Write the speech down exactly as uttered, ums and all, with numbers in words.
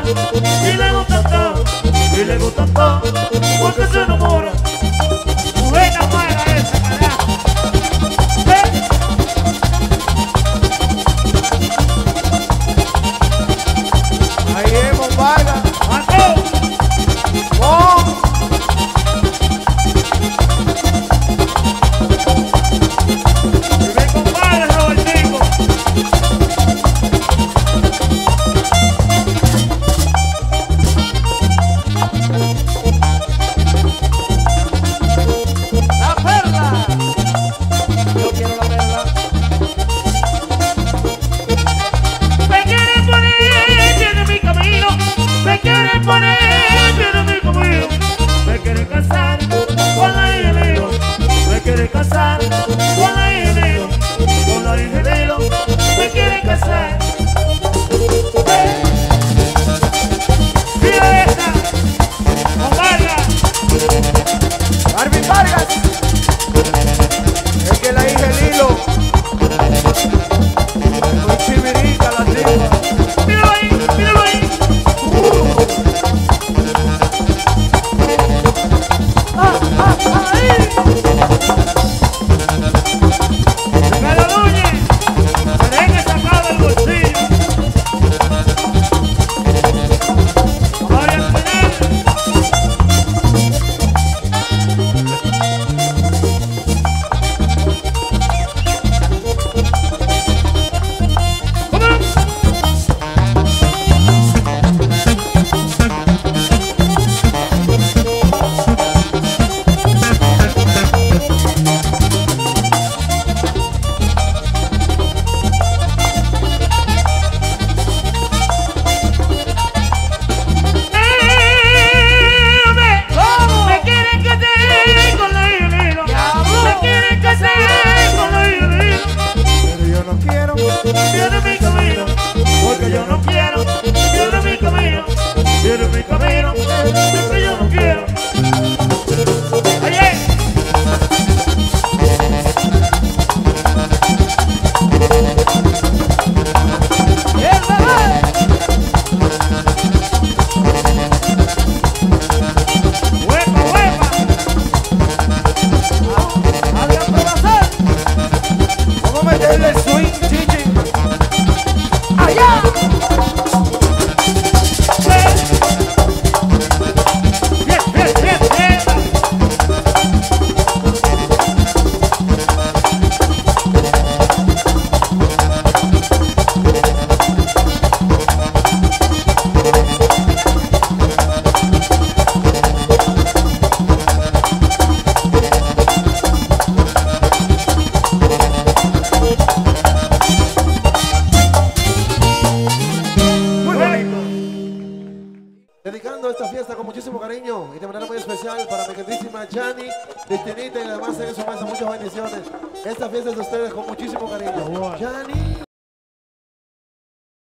y le gusta todo, y le gusta todo, porque se enamora. Buena muera esa, carajo. ¿Eh? Ahí hemos baila. ¡Mató! ¡Oh! Y mi compadre Robertico. ¡La perla! Yo quiero la perla. Me quiere poner en mi camino, me quiere poner en mi camino, me quiere casar con la hija de Dios, me quiere casar con la hija de Dios, con la hija de Dios, me quiere casar. ¡Eh! ¡Mira esta! ¡Con Vargas! Arvin Vargas. Es que la hija el hilo. Muy chivirica la tipa. ¡Míralo ahí! ¡Míralo ahí! ¡Ah, ah, ahí! Ricardo Núñez, merengue sacado del bolsillo. María Espinal. ¡Vámonos! Me quieren casar con la hija de Dios. Me quieren casar con la hija de Dios. Pero yo no quiero. Viene mi camino, porque yo no quiero. Viene mi camino, viene mi camino, porque yo no quiero. Oye. ¡El bebé! Huepa, huepa. Adrián Probazar. Vamos a meterle swing, chichi. ¡Allá! Bien, bien, bien, bien. Muy bonito. Dedicando esta fiesta con muchísimo cariño y de manera muy especial para mi queridísima Yani, Cristinita y además en su mesa muchas bendiciones. Esta fiesta es de ustedes con muchísimo cariño. Yani.